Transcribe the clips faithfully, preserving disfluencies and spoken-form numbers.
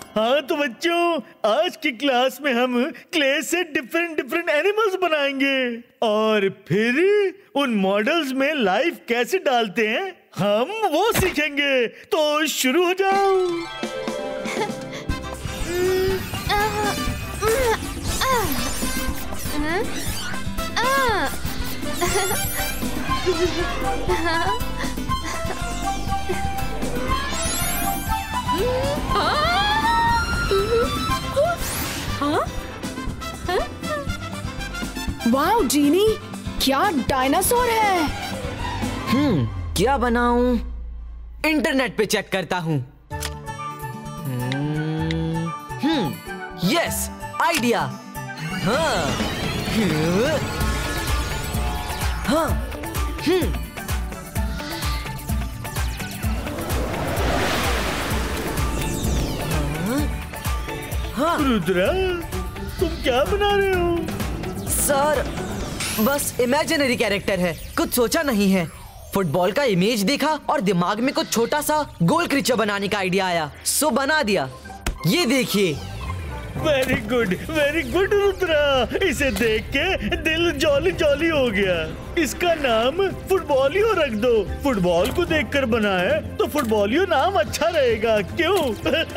हाँ तो बच्चों, आज की क्लास में हम क्ले से डिफरेंट डिफरेंट एनिमल्स बनाएंगे और फिर उन मॉडल्स में लाइफ कैसे डालते हैं हम वो सीखेंगे। तो शुरू हो जाओ। वाओ जीनी, क्या डायनासोर है। हम्म क्या बनाऊं? इंटरनेट पे चेक करता हूँ। Hmm yes, idea. हाँ हाँ हम्म हाँ। रुद्रा, तुम क्या बना रहे हो? सर, बस इमेजिनरी कैरेक्टर है, कुछ सोचा नहीं है। फुटबॉल का इमेज देखा और दिमाग में कुछ छोटा सा गोल क्रीचर बनाने का आइडिया आया, सो बना दिया। ये देखिए। Very good, very good Rudra. इसे देख के दिल जॉली जॉली हो गया। इसका नाम फुटबॉलियो रख दो। फुटबॉल को देखकर बना है तो फुटबॉलियो नाम अच्छा रहेगा, क्यों?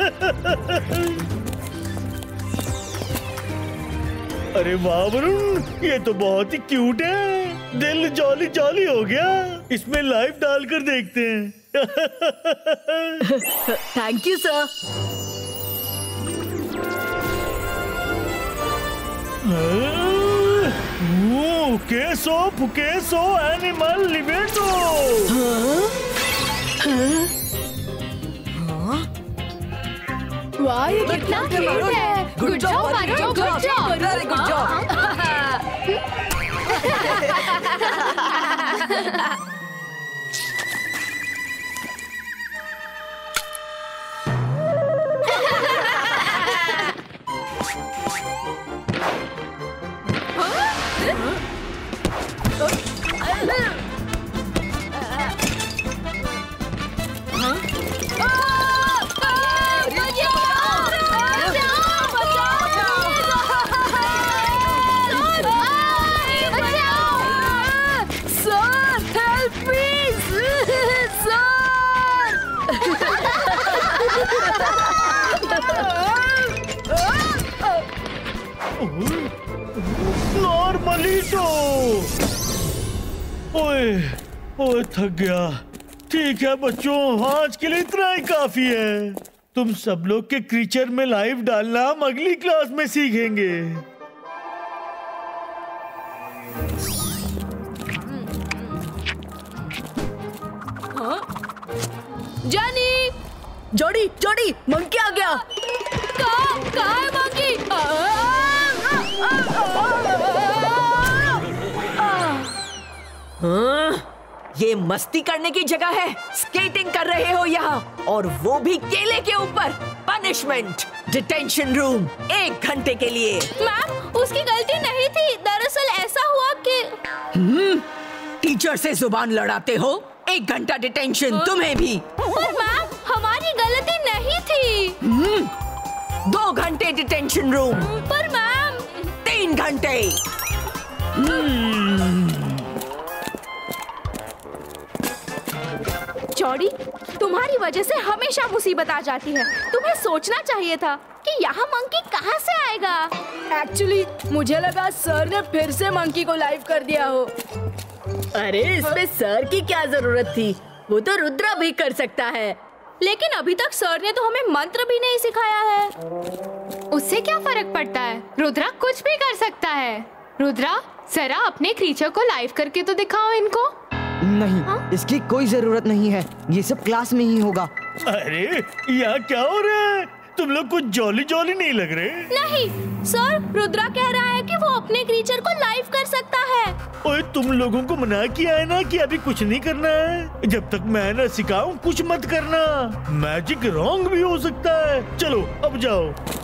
अरे वाह वरुण, ये तो बहुत ही क्यूट है। दिल जॉली जॉली हो गया। इसमें लाइफ डालकर देखते हैं। Thank you sir. केसो फुकेसो एनिमल लिवेंडो। वाह, ये कितना क्यूट है। Good job, good job, good job, very good job. नॉर्मलिटो। ओए ओए थक गया। ठीक है बच्चों, आज के लिए इतना ही काफी है। तुम सब लोग के क्रीचर में लाइफ डालना हम अगली क्लास में सीखेंगे। जानी, जोड़ी जोड़ी, मंकी आ गया। कहाँ कहाँ है मंकी? हाँ, ये मस्ती करने की जगह है। स्केटिंग कर रहे हो यहाँ, और वो भी केले के ऊपर। पनिशमेंट, डिटेंशन रूम, एक घंटे के लिए। मैम, उसकी गलती नहीं थी। दरअसल ऐसा हुआ कि हम्म, टीचर से जुबान लड़ाते हो। एक घंटा डिटेंशन तुम्हें भी। पर मैम, हमारी गलती नहीं थी। हम्म, दो घंटे डिटेंशन रूम। पर मैम, तीन घंटे। चौड़ी, तुम्हारी वजह से हमेशा मुसीबत आ जाती है। तुम्हें सोचना चाहिए था कि यहाँ मंकी कहाँ से आएगा। एक्चुअली मुझे लगा सर ने फिर से मंकी को लाइव कर दिया हो। अरे इसमें सर की क्या जरूरत थी, वो तो रुद्रा भी कर सकता है। लेकिन अभी तक सर ने तो हमें मंत्र भी नहीं सिखाया है। उससे क्या फर्क पड़ता है, रुद्रा कुछ भी कर सकता है। रुद्रा, जरा अपने क्रीचर को लाइव करके तो दिखाओ इनको। नहीं, हा? इसकी कोई जरूरत नहीं है, ये सब क्लास में ही होगा। अरे यहाँ क्या हो रहा है? तुम लोग कुछ जॉली जॉली नहीं लग रहे। नहीं सर, रुद्रा कह रहा है कि वो अपने क्रीचर को लाइव कर सकता है। ओए, तुम लोगों को मना किया है ना कि अभी कुछ नहीं करना है। जब तक मैं ना सिखाऊं कुछ मत करना। मैजिक रॉन्ग भी हो सकता है। चलो अब जाओ।